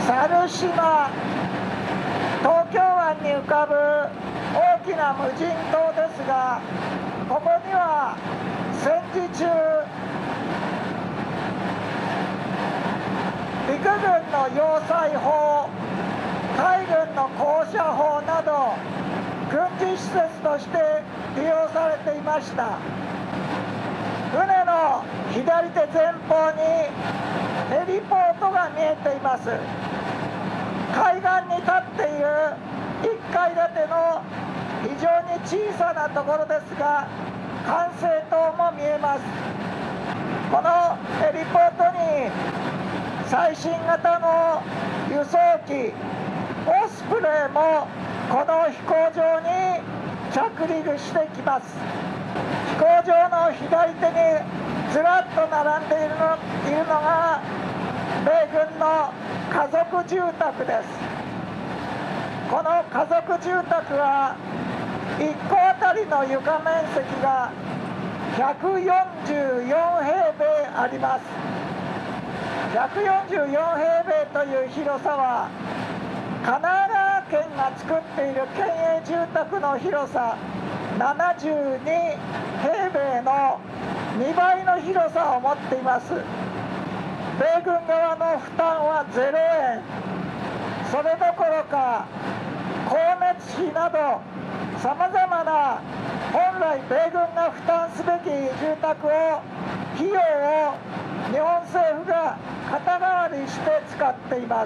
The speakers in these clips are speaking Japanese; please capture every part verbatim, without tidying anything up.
猿島、東京湾に浮かぶ大きな無人島ですが、ここには戦時中陸軍の要塞砲、海軍の高射砲など軍事施設として利用されていました。船の左手前方にヘリポートが見えています。海岸に立っているいっかい建ての非常に小さなところですが、管制塔も見えます。このヘリポートに最新型の輸送機オスプレイもこの飛行場に着陸してきます。飛行場の左手にずらっと並んでいるの、いるのが米軍の家族住宅です。この家族住宅はいっこあたりの床面積がひゃくよんじゅうよんへいべいあります。ひゃくよんじゅうよんへいべいという広さは神奈川県が作っている県営住宅の広さななじゅうにへいべいのにばいの広さを持っています。米軍側の負担はゼロえん、それどころか光熱費などさまざまな本来米軍が負担すべき住宅を費用を日本政府が肩代わりして使っています。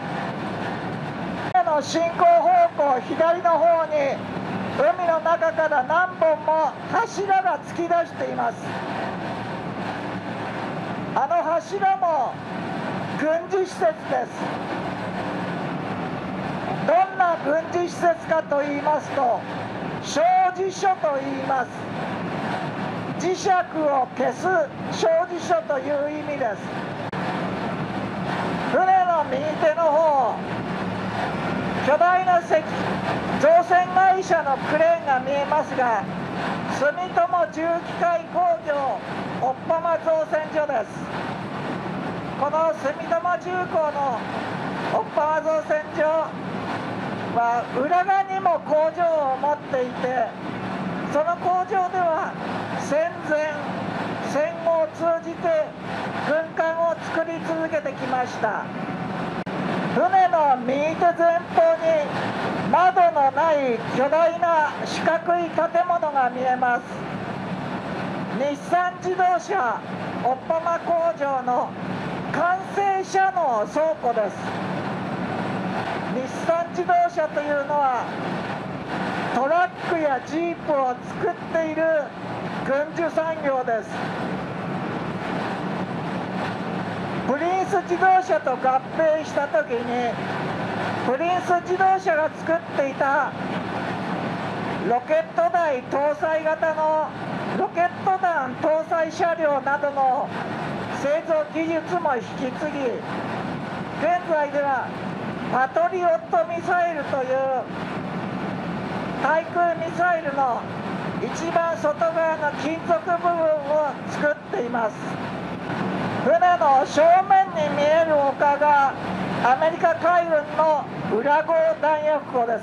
船の進行方向左の方に海の中から何本も柱が突き出しています。あの柱も軍事施設です。どんな軍事施設かと言いますと、小事所と言います。磁石を消す小事所という意味です。船の右手の方、巨大な石造船会社のクレーンが見えますが、住友重機械工業おっぱま造船所です。この住友重工のおっぱま造船所は浦賀にも工場を持っていて、その工場では戦前戦後を通じて軍艦を作り続けてきました。船の右手前方に窓のない巨大な四角い建物が見えます。日産自動車おっぱま工場の完成車の倉庫です。日産自動車というのはトラックやジープを作っている軍需産業です。プリンス自動車と合併した時に、プリンス自動車が作っていたロケット台搭載型のロケット弾搭載車両などの製造技術も引き継ぎ、現在ではパトリオットミサイルという対空ミサイルの一番外側の金属部分を作っています。船の正面に見える丘がアメリカ海軍の裏号弾薬庫です。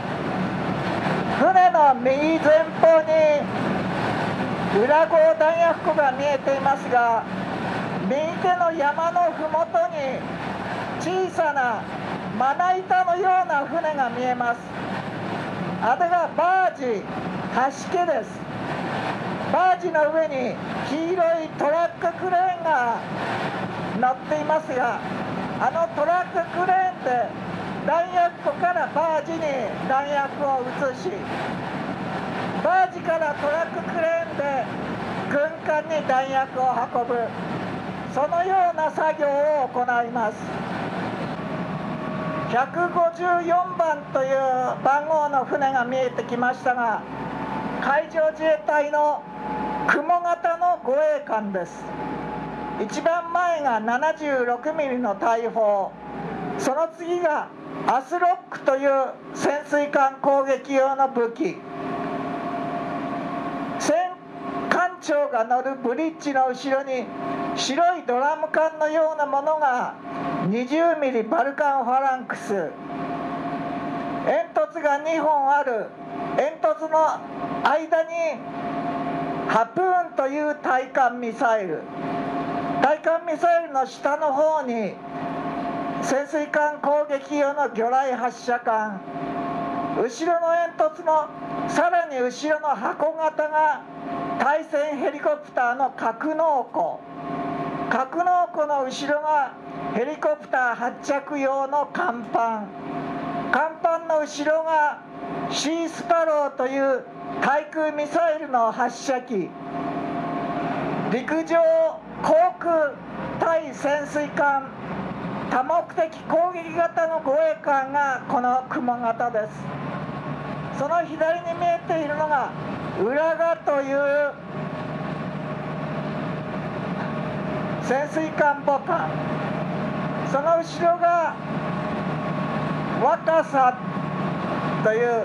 船の右前方に裏号弾薬庫が見えていますが、右手の山のふもとに小さなまな板のような船が見えます。あれがバージ、橋家です。バージの上に黄色いトラッククレーンが乗っていますが、あのトラッククレーンで弾薬庫からバージに弾薬を移し、バージからトラッククレーンで軍艦に弾薬を運ぶ、そのような作業を行います。ひゃくごじゅうよんばんという番号の船が見えてきましたが、海上自衛隊の雲型の護衛艦です。一番前がななじゅうろくミリの大砲、その次がアスロックという潜水艦攻撃用の武器、戦艦長が乗るブリッジの後ろに白いドラム缶のようなものがにじゅうミリバルカンファランクス、煙突がにほんある煙突の間にハプーンという対艦ミサイル、対艦ミサイルの下の方に潜水艦攻撃用の魚雷発射管、後ろの煙突のさらに後ろの箱型が対戦ヘリコプターの格納庫、格納庫の後ろがヘリコプター発着用の甲板、甲板の後ろがシースパローという対空ミサイルの発射機、陸上航空対潜水艦多目的攻撃型の護衛艦がこの雲型です。その左に見えているのが浦賀という潜水艦母艦、その後ろが若狭という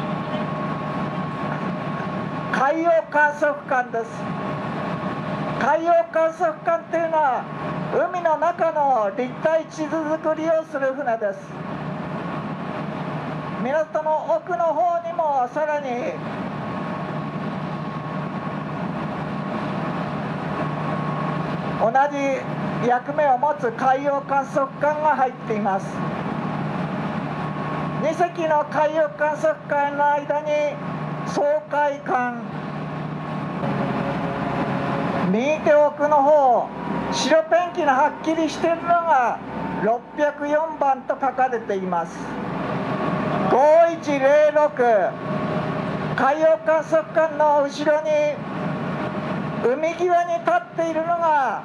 海洋観測艦です。海洋観測艦というのは海の中の立体地図作りをする船です。港の奥の方にもさらに同じ役目を持つ海洋観測艦が入っています。にせきの海洋観測艦の間に掃海艦、右手奥の方、白ペンキのはっきりしているのがろっぴゃくよんばんと書かれています。ごいちぜろろく、海洋観測艦の後ろに海際に立っているのが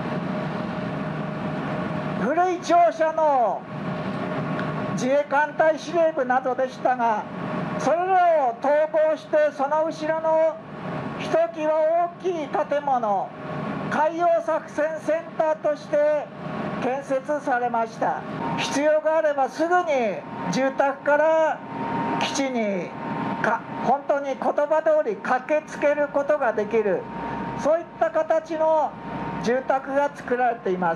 古い庁舎の自衛艦隊司令部などでしたが、それらを統合してその後ろのひときわ大きい建物、海洋作戦センターとして建設されました。必要があればすぐに住宅から基地にか本当に言葉通り駆けつけることができる、そういった形の住宅が作られています。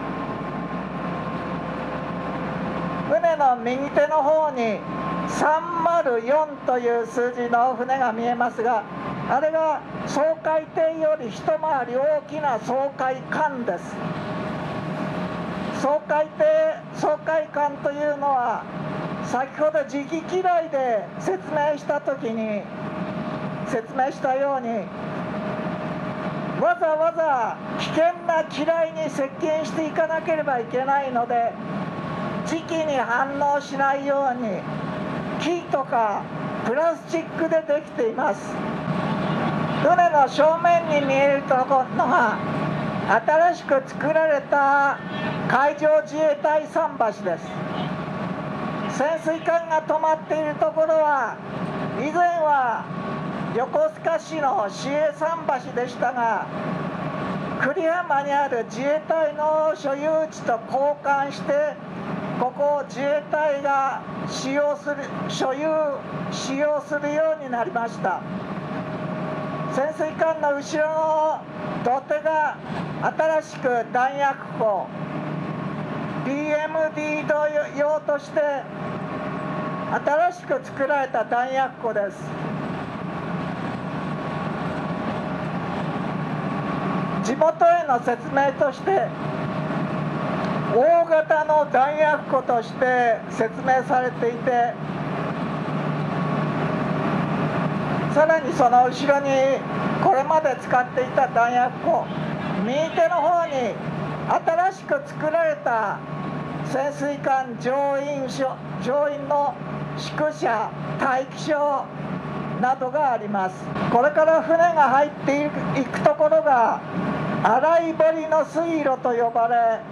船の右手の方にさんまるよんという数字の船が見えますが、あれが掃海艇より一回り大きな掃海艦です。掃海艇、掃海艦というのは先ほど磁気機雷で説明した時に説明したように、わざわざ危険な機雷に接近していかなければいけないので、磁気に反応しないように木とかプラスチックでできています。船の正面に見えるところが新しく作られた海上自衛隊桟橋です。潜水艦が止まっているところは以前は横須賀市の市営桟橋でしたが、久里浜にある自衛隊の所有地と交換してここを自衛隊が使用する所有使用するようになりました。潜水艦の後ろの土手が新しく弾薬庫 ピーエムディー 用として新しく作られた弾薬庫です。地元への説明として大型の弾薬庫として説明されていて、さらにその後ろにこれまで使っていた弾薬庫、右手の方に新しく作られた潜水艦乗員所乗員の宿舎、待機所などがあります。これから船が入っていくところが洗い堀の水路と呼ばれ、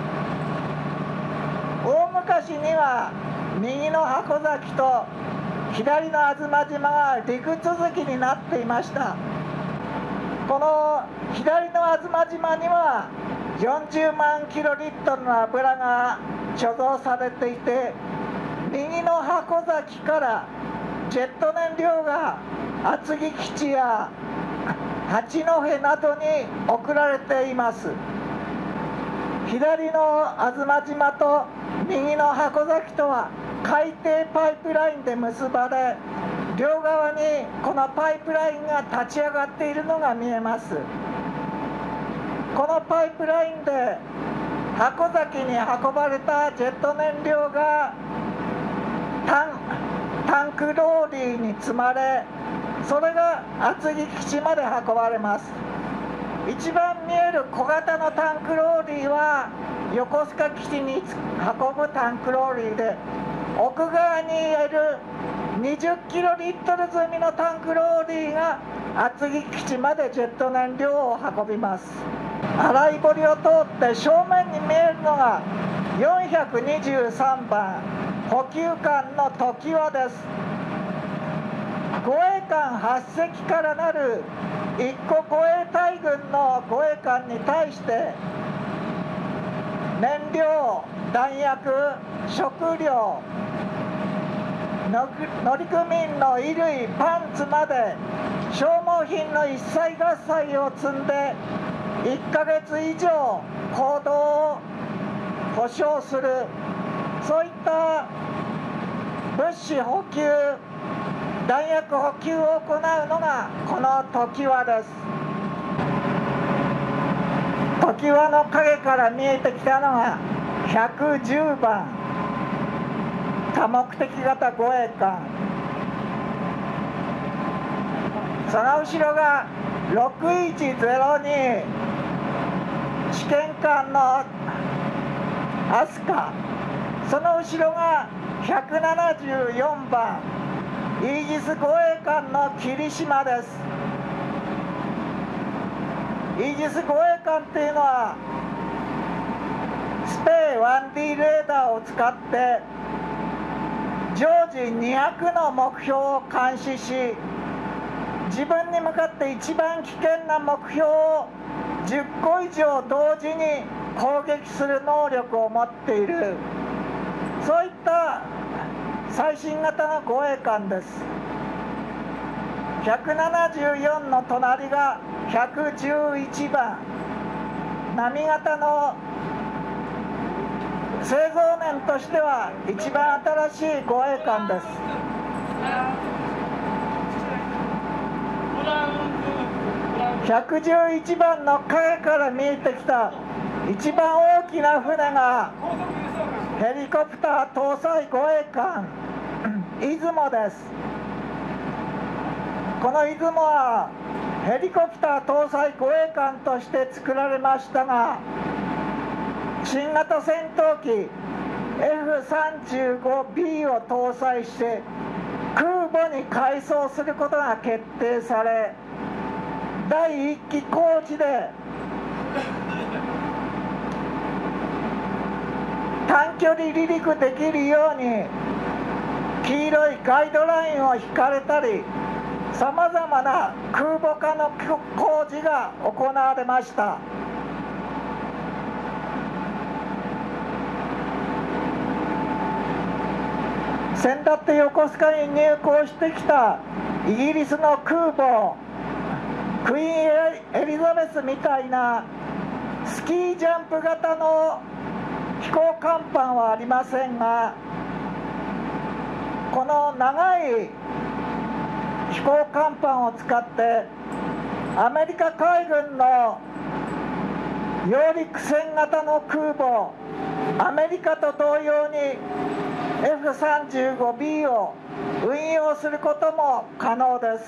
大昔には右の箱崎と左の吾妻島が陸続きになっていました。この左の吾妻島にはよんじゅうまんキロリットルの油が貯蔵されていて、右の箱崎からジェット燃料が厚木基地や八戸などに送られています。 左の東島と右の箱崎とは海底パイプラインで結ばれ、両側にこのパイプラインが立ち上がっているのが見えます。このパイプラインで箱崎に運ばれたジェット燃料がタン、タンクローリーに積まれ、それが厚木基地まで運ばれます。一番見える小型のタンクローリーは横須賀基地に運ぶタンクローリーで、奥側にいるにじゅっキロリットル積みのタンクローリーが厚木基地までジェット燃料を運びます。洗い堀を通って正面に見えるのがよんひゃくにじゅうさんばん補給艦の常盤です。護衛艦はち隻からなるいっこ護衛隊軍の護衛艦に対して燃料、弾薬、食料、乗組員の衣類、パンツまで消耗品の一切合切を積んでいっかげつ以上行動を保障する、そういった物資補給、弾薬補給を行うのがこの常盤です。常盤の影から見えてきたのがひゃくじゅうばん多目的型護衛艦、その後ろがろくいちゼロに試験艦の飛鳥、その後ろがひゃくななじゅうよんばんイージス護衛艦の霧島です。イージス護衛艦っていうのはスペイ ワンディー レーダーを使って常時にひゃくの目標を監視し、自分に向かって一番危険な目標をじゅっこ以上同時に攻撃する能力を持っている、そういった最新型の護衛艦です。ひゃくななじゅうよんの隣がひゃくじゅういちばん波型の製造年としては一番新しい護衛艦です。ひゃくじゅういちばんの影から見えてきた一番大きな船がヘリコプター搭載護衛艦出雲です。この出雲はヘリコプター搭載護衛艦として作られましたが、新型戦闘機 エフさんじゅうごビー を搭載して空母に改装することが決定され、だいいっき工事で短距離離陸できるように黄色いガイドラインを引かれたり、さまざまな空母化の工事が行われました。先だって横須賀に入港してきたイギリスの空母クイーンエリザベスみたいなスキージャンプ型の飛行甲板はありませんが、この長い飛行甲板を使ってアメリカ海軍の揚陸船型の空母アメリカと同様に エフさんじゅうごビー を運用することも可能です。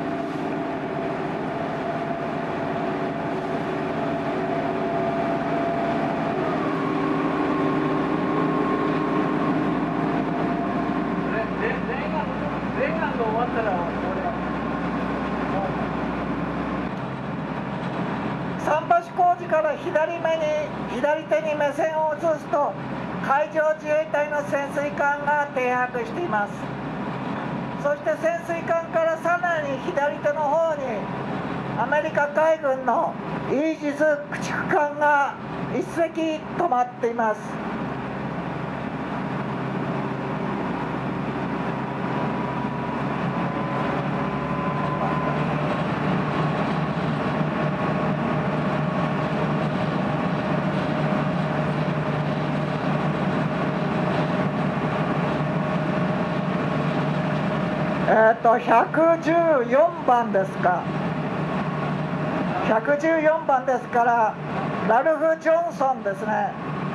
桟橋工事から左目に左手に目線を移すと海上自衛隊の潜水艦が停泊しています。そして潜水艦からさらに左手の方にアメリカ海軍のイージス駆逐艦がいっ隻止まっています。 えっとひゃくじゅうよんばんですか。ひゃくじゅうよんばんですからラルフ・ジョンソンですね。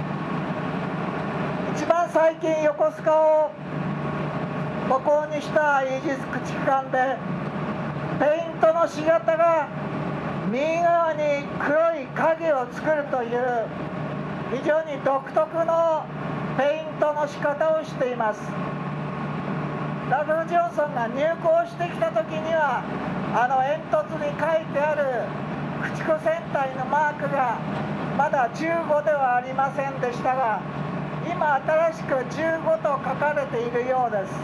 一番最近横須賀を母港にしたイージス駆逐艦でペイントのし型が右側に黒い影を作るという非常に独特のペイントの仕方をしています。ラルフ・ジョンソンが入港してきた時にはあの煙突に書いてある駆逐船体のマークがまだじゅうごではありませんでしたが、今新しくじゅうごと書かれているようです。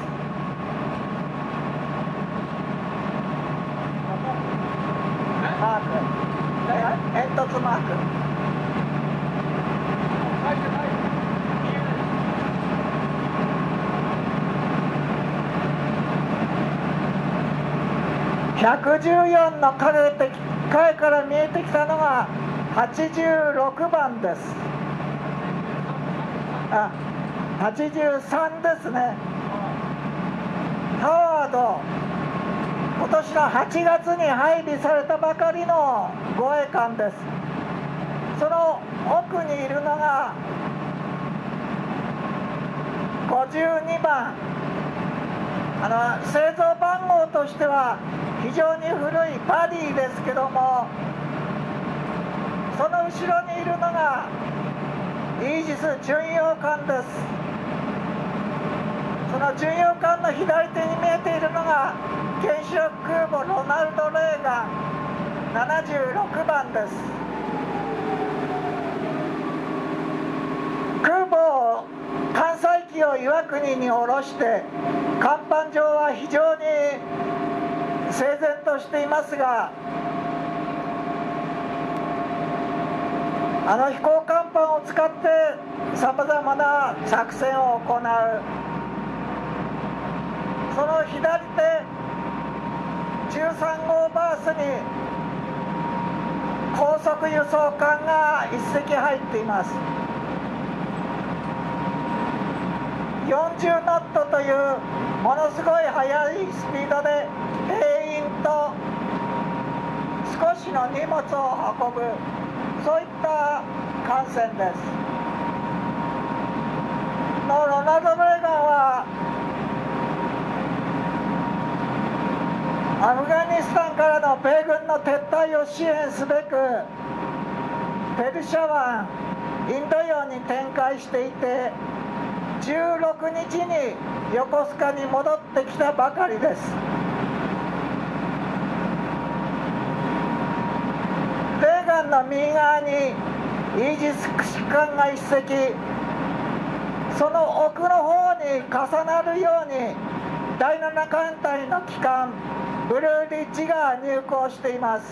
マーク、煙突マーク。ひゃくじゅうよんの影から見えてきたのがはちじゅうろくばんです。あ、はちじゅうさんですね。ハワード、今年のはちがつに配備されたばかりの護衛艦です。その奥にいるのがごじゅうにばん、あの製造番号としては非常に古いバディですけども、その後ろにいるのがイージス巡洋艦です。その巡洋艦の左手に見えているのが原子力空母ロナルド・レーガンななじゅうろくばんです。空母を艦載機を岩国に下ろして甲板上は非常に整然としていますが、あの飛行甲板を使ってさまざまな作戦を行う。その左手じゅうさんごうバースに高速輸送艦がいっせき入っています。よんじゅうノットというものすごい速いスピードで兵員と少しの荷物を運ぶ、そういった艦船です。のロナルド・レーガンはアフガニスタンからの米軍の撤退を支援すべくペルシャ湾、インド洋に展開していて、じゅうろくにちに横須賀に戻ってきたばかりです。レーガンの右側にイージス駆逐艦がいっせき、その奥の方に重なるようにだいなな艦隊の旗艦ブルーリッジが入港しています。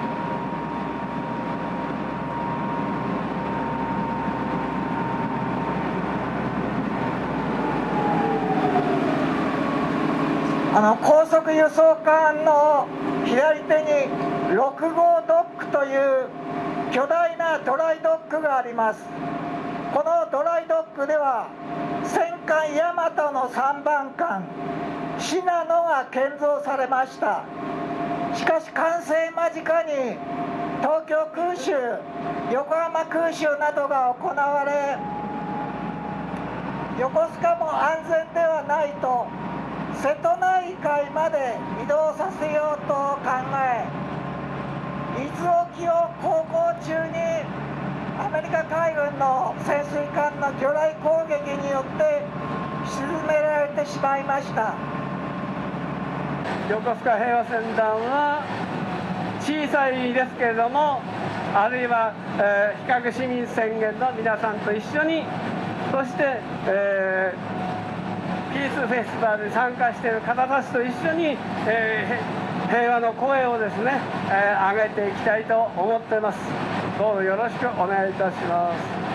あの高速輸送艦の左手にろくごうドックという巨大なドライドックがあります。このドライドックでは戦艦大和のさんばん艦信濃が建造されました。しかし完成間近に東京空襲、横浜空襲などが行われ、横須賀も安全ではないと瀬戸内海まで移動させようと考え、伊豆沖を航行中にアメリカ海軍の潜水艦の魚雷攻撃によって沈められてしまいました。 横須賀平和船団は小さいですけれども、あるいは、えー、非核市民宣言の皆さんと一緒に、そして、えー、ピースフェスティバルに参加している方たちと一緒に、えー、平和の声をですね、えー、上げていきたいと思っています。どうぞよろしくお願いいたします。